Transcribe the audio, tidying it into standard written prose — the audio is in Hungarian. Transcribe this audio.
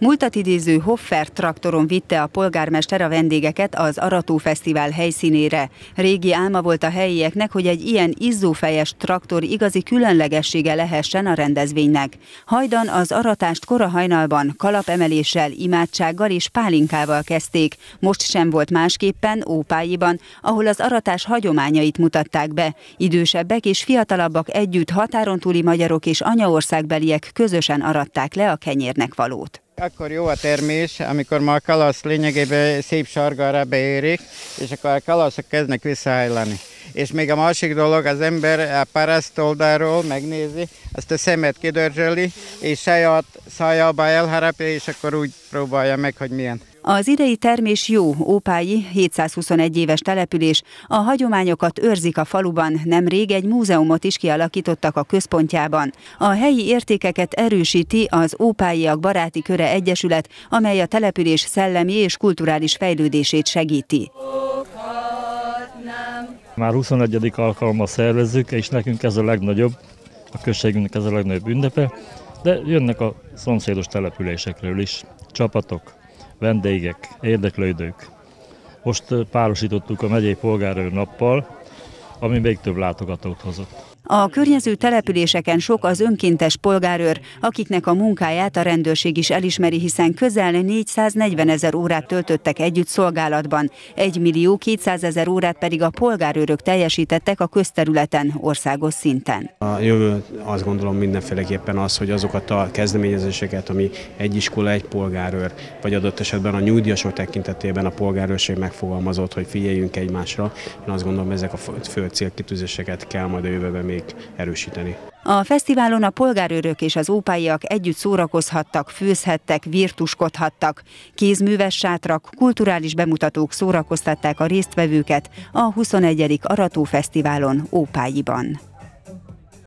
Múltat idéző Hoffer traktoron vitte a polgármester a vendégeket az Arató Fesztivál helyszínére. Régi álma volt a helyieknek, hogy egy ilyen izzófejes traktor igazi különlegessége lehessen a rendezvénynek. Hajdan az aratást kora hajnalban kalapemeléssel, imádsággal és pálinkával kezdték. Most sem volt másképpen Ópályiban, ahol az aratás hagyományait mutatták be. Idősebbek és fiatalabbak együtt, határon túli magyarok és anyaországbeliek közösen aratták le a kenyérnek valót. Akkor jó a termés, amikor már a kalasz lényegében szép sargára beérik, és akkor a kalaszok kezdnek visszahajlani. És még a másik dolog, az ember a paraszt oldalról megnézi, azt a szemet kidörzsöli, és saját szájába elharapja, és akkor úgy próbálja meg, hogy milyen. Az idei termés jó, Ópályi, 721 éves település, a hagyományokat őrzik a faluban, nemrég egy múzeumot is kialakítottak a központjában. A helyi értékeket erősíti az Ópályiak Baráti Köre Egyesület, amely a település szellemi és kulturális fejlődését segíti. Már 21. alkalommal szervezzük, és nekünk ez a legnagyobb, a községünknek ez a legnagyobb ünnepe, de jönnek a szomszédos településekről is csapatok, vendégek, érdeklődők. Most párosítottuk a megyei polgárőr nappal, ami még több látogatót hozott. A környező településeken sok az önkéntes polgárőr, akiknek a munkáját a rendőrség is elismeri, hiszen közel 440 000 órát töltöttek együtt szolgálatban, 1 200 000 órát pedig a polgárőrök teljesítettek a közterületen, országos szinten. A jövő azt gondolom mindenféleképpen az, hogy azokat a kezdeményezéseket, ami egy iskola, egy polgárőr, vagy adott esetben a nyugdíjasok tekintetében a polgárőrség megfogalmazott, hogy figyeljünk egymásra. Én azt gondolom, ezek a fő célkitűzéseket kell majd a jövőben még erősíteni. A fesztiválon a polgárőrök és az ópályiak együtt szórakozhattak, főzhettek, virtuskodhattak. Kézműves sátrak, kulturális bemutatók szórakoztatták a résztvevőket a 21. Arató Fesztiválon Ópályiban.